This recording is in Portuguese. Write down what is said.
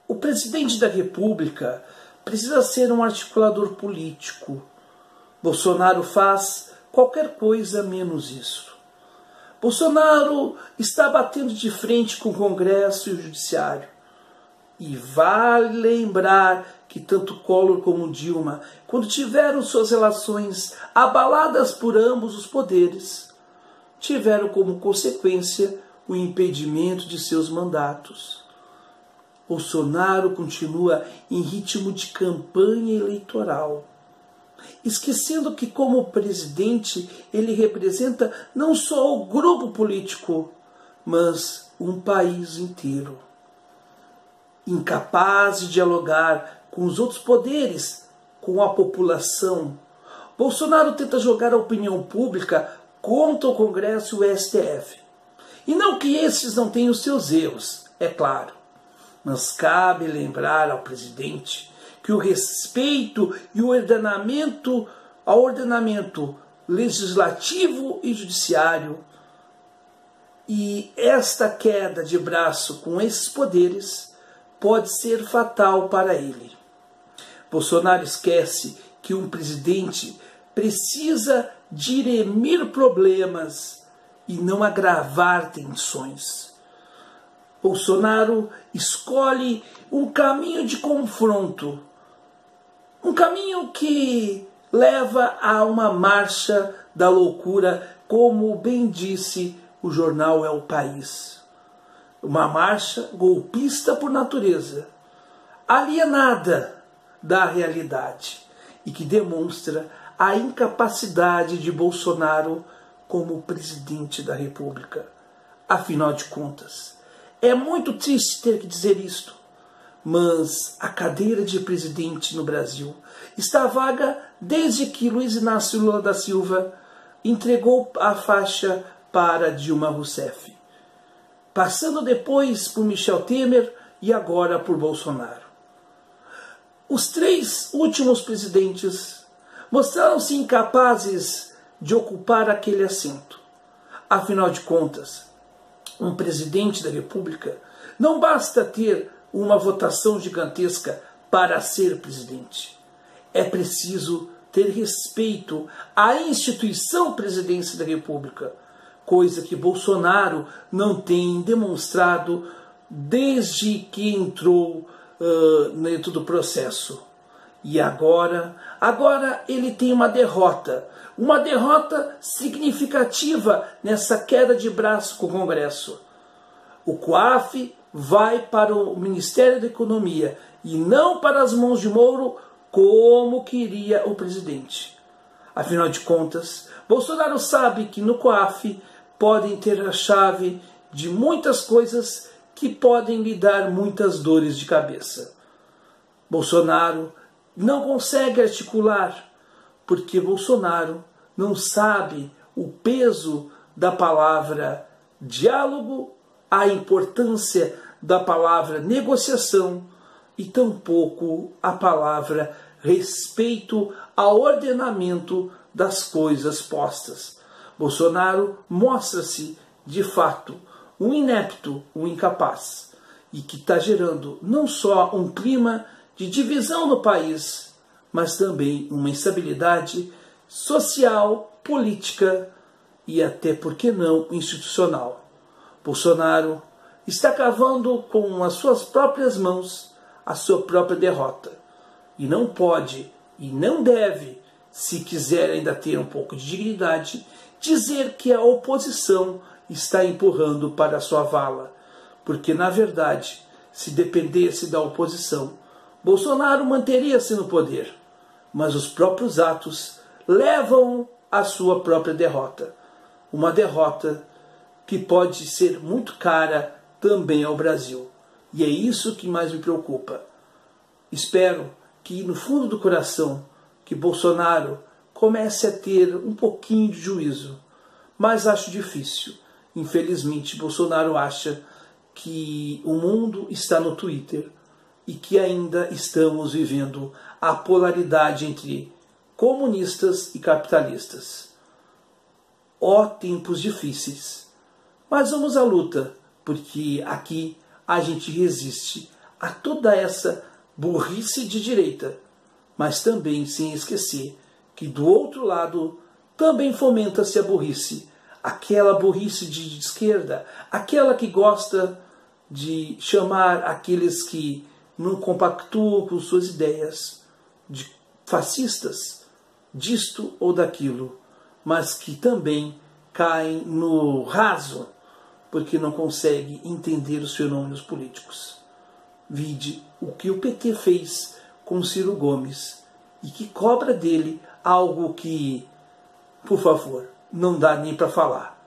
O presidente da República precisa ser um articulador político. Bolsonaro faz qualquer coisa menos isso. Bolsonaro está batendo de frente com o Congresso e o Judiciário. E vale lembrar que tanto Collor como Dilma, quando tiveram suas relações abaladas por ambos os poderes, tiveram como consequência o impedimento de seus mandatos. Bolsonaro continua em ritmo de campanha eleitoral, esquecendo que, como presidente, ele representa não só o grupo político, mas um país inteiro. Incapaz de dialogar com os outros poderes, com a população, Bolsonaro tenta jogar a opinião pública contra o Congresso e o STF. E não que esses não tenham seus erros, é claro. Mas cabe lembrar ao presidente que o respeito e o ordenamento ao ordenamento legislativo e judiciário e esta queda de braço com esses poderes pode ser fatal para ele. Bolsonaro esquece que um presidente precisa dirimir problemas e não agravar tensões. Bolsonaro escolhe um caminho de confronto, um caminho que leva a uma marcha da loucura, como bem disse o jornal É o País. Uma marcha golpista por natureza, alienada da realidade e que demonstra a incapacidade de Bolsonaro como presidente da República. Afinal de contas, é muito triste ter que dizer isto, mas a cadeira de presidente no Brasil está vaga desde que Luiz Inácio Lula da Silva entregou a faixa para Dilma Rousseff, passando depois por Michel Temer e agora por Bolsonaro. Os três últimos presidentes mostraram-se incapazes de ocupar aquele assento. Afinal de contas, um presidente da República não basta ter uma votação gigantesca para ser presidente. É preciso ter respeito à instituição presidência da República, coisa que Bolsonaro não tem demonstrado desde que entrou dentro do processo. E agora ele tem uma derrota significativa nessa queda de braço com o Congresso. O COAF vai para o Ministério da Economia e não para as mãos de Moro, como queria o presidente. Afinal de contas, Bolsonaro sabe que no COAF podem ter a chave de muitas coisas que podem lhe dar muitas dores de cabeça. Bolsonaro não consegue articular, porque Bolsonaro não sabe o peso da palavra diálogo, a importância da palavra negociação e tampouco a palavra respeito ao ordenamento das coisas postas. Bolsonaro mostra-se, de fato, um inepto, um incapaz, e que está gerando não só um clima de divisão no país, mas também uma instabilidade social, política e até, por que não, institucional. Bolsonaro está cavando com as suas próprias mãos a sua própria derrota. E não pode e não deve, se quiser ainda ter um pouco de dignidade, dizer que a oposição está empurrando para a sua vala. Porque, na verdade, se dependesse da oposição, Bolsonaro manteria-se no poder. Mas os próprios atos levam à sua própria derrota. Uma derrota que pode ser muito cara também ao Brasil. E é isso que mais me preocupa. Espero que, no fundo do coração, que Bolsonaro comece a ter um pouquinho de juízo. Mas acho difícil. Infelizmente, Bolsonaro acha que o mundo está no Twitter e que ainda estamos vivendo a polaridade entre comunistas e capitalistas. Ó tempos difíceis. Mas vamos à luta, porque aqui a gente resiste a toda essa burrice de direita, mas também sem esquecer que do outro lado também fomenta-se a burrice, aquela burrice de esquerda, aquela que gosta de chamar aqueles que não compactuam com suas ideias de fascistas, disto ou daquilo, mas que também caem no raso porque não consegue entender os fenômenos políticos. Vide o que o PT fez com Ciro Gomes e que cobra dele algo que, por favor, não dá nem para falar.